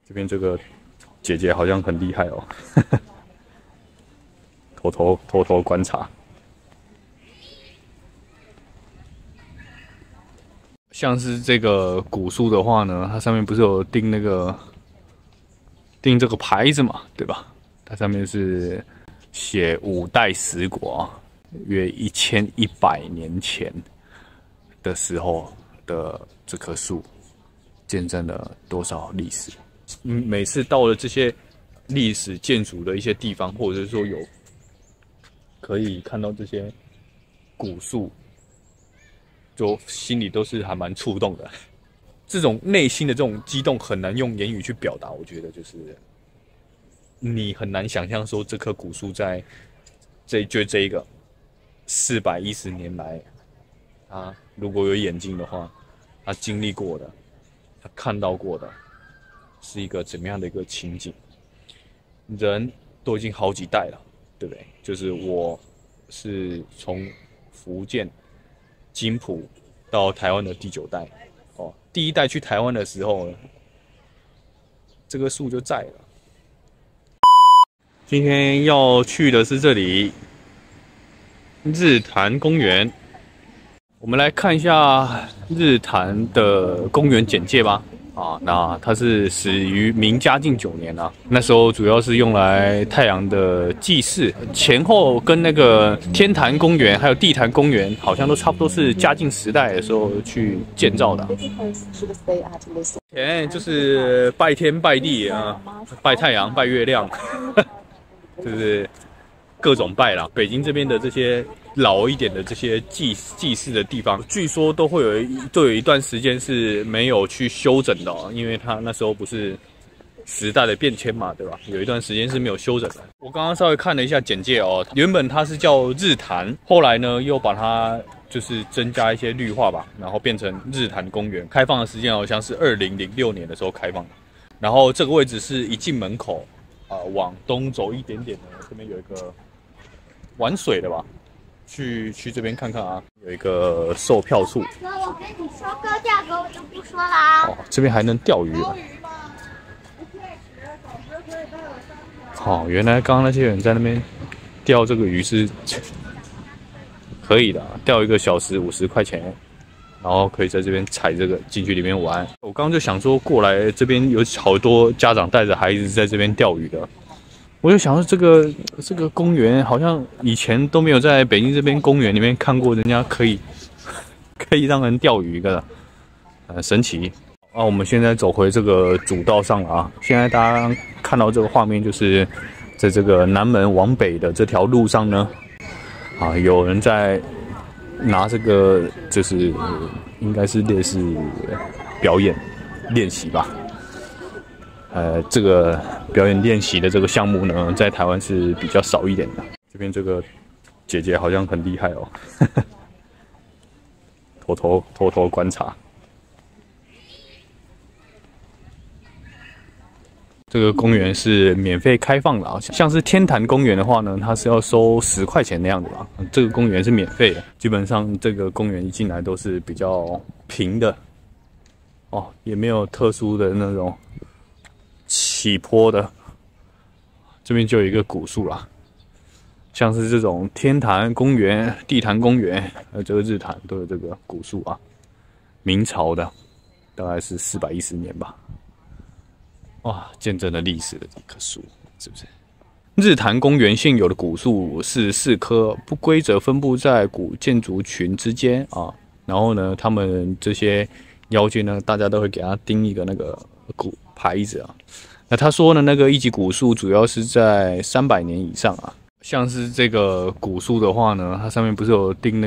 这边这个姐姐好像很厉害哦，偷偷观察。像是这个古树的话呢，它上面不是有钉这个牌子嘛，对吧？它上面是写5代十国，约1100年前的时候的这棵树，见证了多少历史。每次到了这些历史建筑的一些地方，或者是说可以看到这些古树，就心里都是还蛮触动的。这种内心的这种激动很难用言语去表达，我觉得就是你很难想象说这棵古树在这一个410年来，它如果有眼睛的话，它经历过的，它看到过的，是一个怎么样的一个情景？人都已经好几代了，对不对？就是我是从福建金浦到台湾的第9代，哦，第1代去台湾的时候呢，这棵树就在了。今天要去的是这里日坛公园，我们来看一下日坛的公园简介吧。那它是始于明嘉靖9年啊，那时候主要是用来太阳的祭祀，前后跟那个天坛公园还有地坛公园好像都差不多是嘉靖时代的时候去建造的。就是拜天拜地啊，拜太阳拜月亮，就是各种拜啦。北京这边的这些老一点的这些祭祀的地方，据说都有一段时间是没有去修整的哦，因为它那时候不是时代的变迁嘛，对吧？有一段时间是没有修整的。我刚刚稍微看了一下简介哦，原本它是叫日坛，后来呢又把它就是增加一些绿化吧，然后变成日坛公园。开放的时间好像是2006年的时候开放的，然后这个位置是一进门口往东走一点点呢，这边有一个玩水的吧。去这边看看啊，有一个售票处。 哥，我跟你说高价格，我就不说了啊。 哦，这边还能钓鱼啊！原来刚刚那些人在那边钓这个鱼是可以的，钓1个小时50块钱，然后可以在这边踩这个进去里面玩。我刚刚就想说过来这边有好多家长带着孩子在这边钓鱼的。我就想说，这个公园好像以前都没有在北京这边公园里面看过，人家可以让人钓鱼的，神奇。我们现在走回这个主道上了啊！现在大家看到这个画面，就是在这个南门往北的这条路上呢，有人在拿这个，就是应该是类似表演练习吧。这个表演练习的这个项目呢，在台湾是比较少一点的。这边这个姐姐好像很厉害哦，偷偷观察。这个公园是免费开放的啊，像是天坛公园的话呢，它是要收10块钱的样子吧。这个公园是免费的，基本上这个公园一进来都是比较平的哦，也没有特殊的那种起坡的。这边就有一个古树啦，像是这种天坛公园、地坛公园，还有这个日坛都有这个古树啊，明朝的，大概是410年吧。哇，见证了历史的一棵树，是不是？日坛公园现有的古树是4棵，不规则分布在古建筑群之间啊。然后呢，他们这些腰间呢，大家都会给它钉一个那个古牌子啊。那他说呢，那个一级古树主要是在300年以上啊。像是这个古树的话呢，它上面不是有钉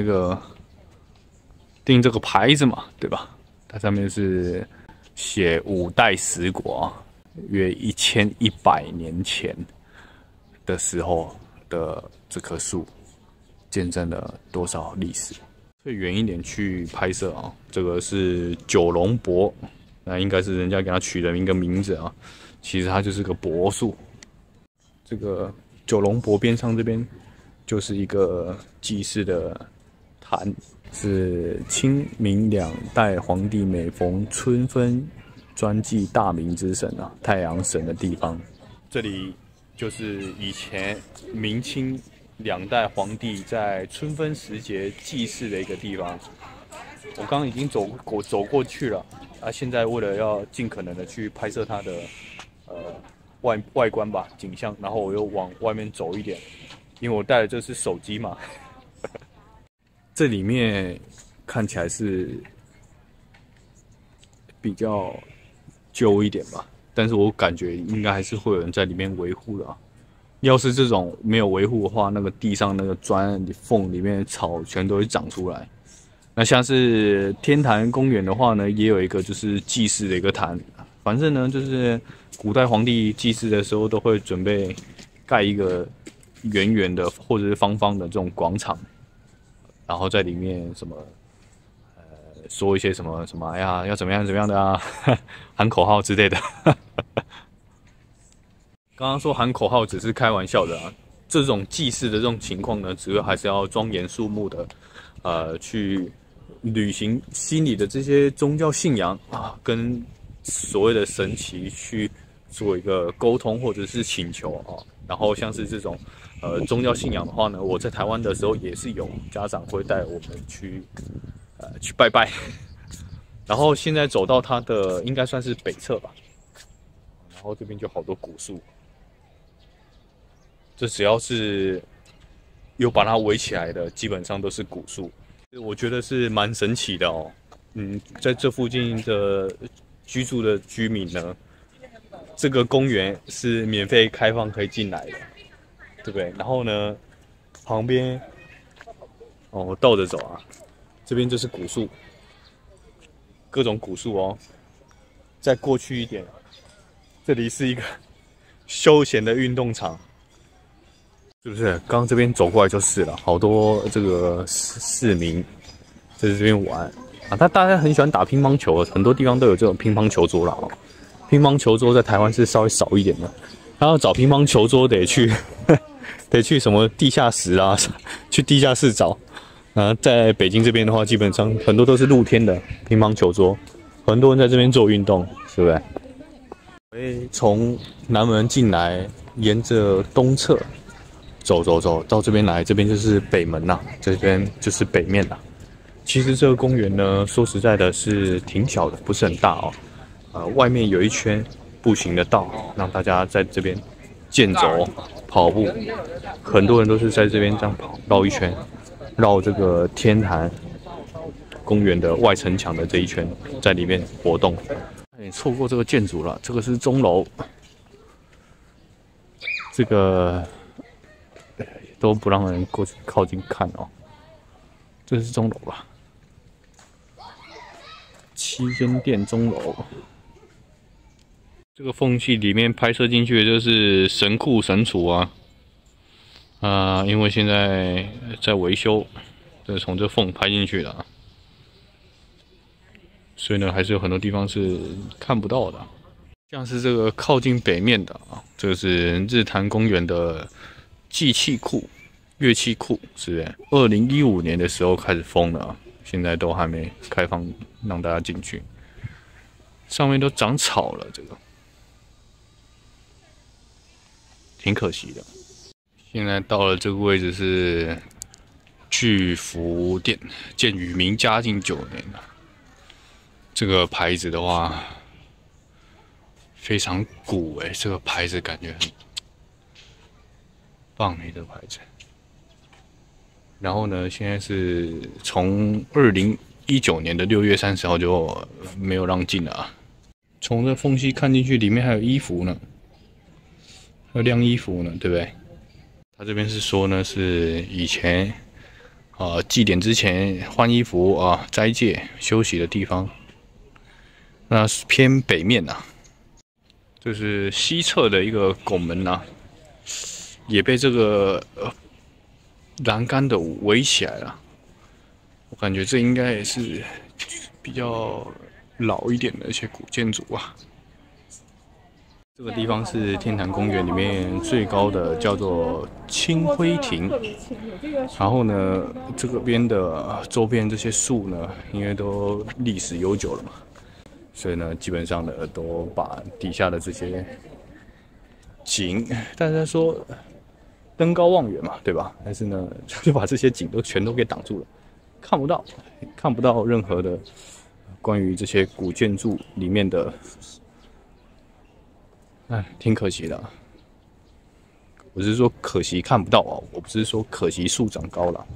这个牌子嘛，对吧？它上面是写5代十国，约1100年前的时候的这棵树，见证了多少历史？最远一点去拍摄啊，这个是九龙柏，那应该是人家给它取了一个名字啊，其实它就是个柏树。这个九龙柏边上这边就是一个祭祀的坛，是清明2代皇帝每逢春分专祭大明之神啊，太阳神的地方。这里就是以前明清2代皇帝在春分时节祭祀的一个地方。我刚刚已经走过去了啊，现在为了要尽可能的去拍摄它的外观吧，景象，然后我又往外面走一点，因为我带的这是手机嘛。这里面看起来是比较旧一点吧，但是我感觉应该还是会有人在里面维护的啊。要是这种没有维护的话，那个地上那个砖缝里面的草全都会长出来。那像是天坛公园的话呢，也有一个就是祭祀的一个坛，反正呢就是古代皇帝祭祀的时候都会准备盖一个圆圆的或者是方方的这种广场，然后在里面什么说一些什么哎呀要怎么样的啊，喊口号之类的。刚刚说喊口号只是开玩笑的啊，这种祭祀的这种情况呢，主要还是要庄严肃穆的去履行心里的这些宗教信仰啊，跟所谓的神祇去做一个沟通或者是请求啊。然后像是这种宗教信仰的话呢，我在台湾的时候也是有家长会带我们去拜拜。然后现在走到它的应该算是北侧吧，然后这边就好多古树，这只要是有把它围起来的，基本上都是古树。我觉得是蛮神奇的哦。在这附近的居住的居民呢，这个公园是免费开放可以进来的，对不对？然后呢，旁边我倒着走啊，这边就是古树，各种古树哦。再过去一点，这里是一个休闲的运动场。是不是？刚刚这边走过来就是了，好多这个市民在这边玩啊。大家很喜欢打乒乓球，很多地方都有这种乒乓球桌了哦。乒乓球桌在台湾是稍微少一点的，然后找乒乓球桌得去什么地下室啊，去地下室找。在北京这边的话，基本上很多都是露天的乒乓球桌，很多人在这边做运动，是不是？从南门进来，沿着东侧。走到这边来，这边就是北门啦，这边就是北面啦。其实这个公园呢，说实在的是挺小的，不是很大哦。外面有一圈步行的道，让大家在这边健走、跑步。很多人都是在这边这样跑，绕一圈，绕这个天坛公园的外城墙的这一圈，在里面活动。错过这个建筑了，这个是钟楼，这个。都不让人过去靠近看哦，这是钟楼吧？七间店钟楼，这个缝隙里面拍摄进去的就是神库神厨啊，因为现在在维修，就是从这缝拍进去的啊，所以呢，还是有很多地方是看不到的，像是这个靠近北面的啊，这个是日坛公园的。祭器库、乐器库是2015年的时候开始封的，现在都还没开放让大家进去。上面都长草了，这个挺可惜的。现在到了这个位置是巨福店，建于明嘉靖9年。这个牌子的话非常古这个牌子感觉很。棒的一个牌子，然后呢，现在是从2019年的6月30号就没有让进了啊。从这缝隙看进去，里面还有衣服呢，还有晾衣服呢，对不对？他这边是说呢，是以前祭典之前换衣服斋戒休息的地方。那是偏北面啊，这是西侧的一个拱门啊。也被这个栏杆的围起来了，我感觉这应该也是比较老一点的一些古建筑啊。这个地方是天坛公园里面最高的，叫做清辉亭。然后呢，这个边的周边这些树呢，因为都历史悠久了嘛， 所以呢，基本上呢都把底下的这些景，大家说登高望远嘛，对吧？但是呢，就把这些景都全都给挡住了，看不到任何的关于这些古建筑里面的，挺可惜的。我是说可惜看不到啊，我不是说可惜树长高了。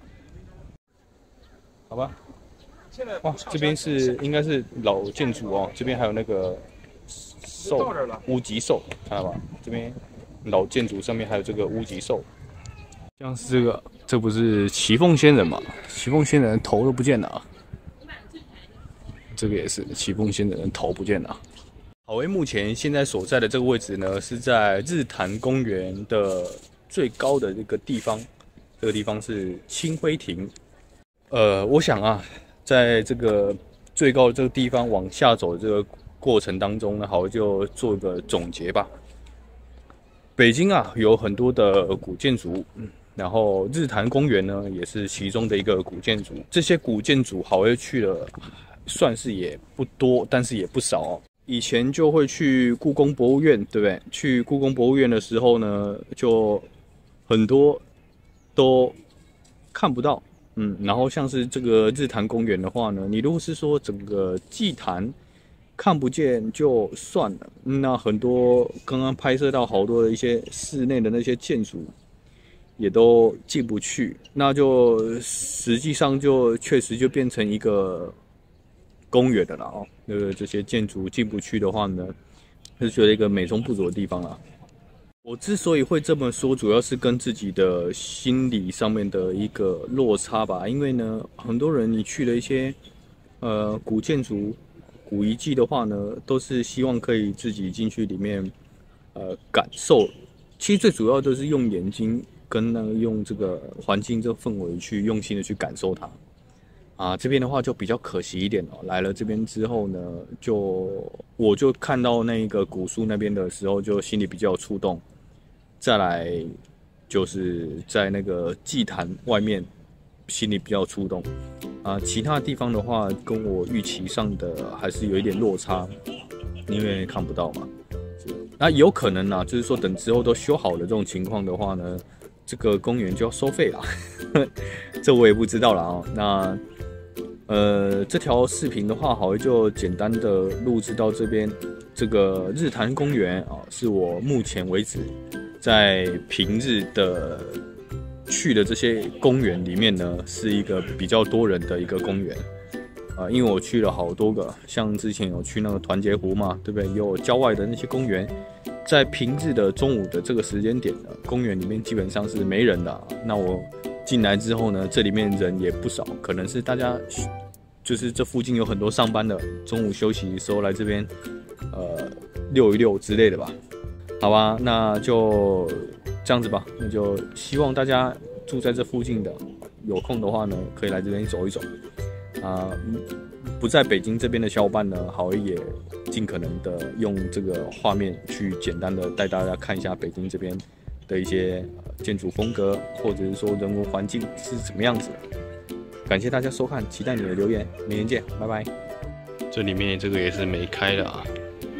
好吧，哇，这边应该是老建筑哦，这边还有那个兽乌吉兽，看到吧？这边老建筑上面还有这个乌吉兽，像是这不是祁凤仙人嘛？祁凤仙人头都不见了啊！这个也是祁凤仙人头不见了。好威目前现在所在的这个位置呢，是在日坛公园的最高的这个地方，这个地方是清辉亭。我想啊，在这个最高的这个地方往下走的这个过程当中呢，好，就做个总结吧。北京啊，有很多的古建筑，然后日坛公园呢，也是其中的一个古建筑。这些古建筑好威去了，算是也不多，但是也不少哦。以前就会去故宫博物院，对不对？去故宫博物院的时候呢，就很多都看不到。然后像是这个日坛公园的话呢，你如果是说整个祭坛看不见就算了，那很多刚刚拍摄到好多的一些室内的那些建筑也都进不去，那就实际上就确实就变成一个公园的了哦。这些建筑进不去的话呢，是觉得一个美中不足的地方啦。我之所以会这么说，主要是跟自己的心理上面的一个落差吧。因为呢，很多人你去了一些古建筑、古遗迹的话呢，都是希望可以自己进去里面感受。其实最主要就是用眼睛跟用这个环境这个氛围去用心的去感受它。这边的话就比较可惜一点哦。来了这边之后呢，我就看到那个古树那边的时候，就心里比较触动。再来就是在那个祭坛外面，心里比较触动。其他地方的话，跟我预期上的还是有一点落差，因为看不到嘛。那有可能啊，就是说等之后都修好的这种情况的话呢，这个公园就要收费了，这我也不知道了哦。那这条视频的话，好就简单的录制到这边。这个日坛公园啊，是我目前为止在平日的去的这些公园里面呢，是一个比较多人的一个公园。因为我去了好多个，像之前有去那个团结湖嘛，对不对？有郊外的那些公园，在平日的中午的这个时间点呢，公园里面基本上是没人的。那我进来之后呢，这里面人也不少，可能是大家就是这附近有很多上班的，中午休息的时候来这边溜一溜之类的吧。好吧，那就这样子吧。那就希望大家住在这附近的，有空的话呢，可以来这边走一走。不在北京这边的小伙伴呢，好也尽可能的用这个画面去简单的带大家看一下北京这边的一些建筑风格，或者是说人文环境是怎么样子的。感谢大家收看，期待你的留言，明天见，拜拜。这里面这个也是没开的啊，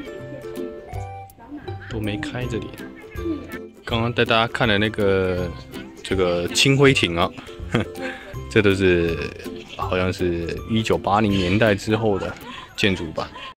都没开这里。刚刚带大家看的那个这个清辉亭啊，这都是好像是1980年代之后的建筑吧。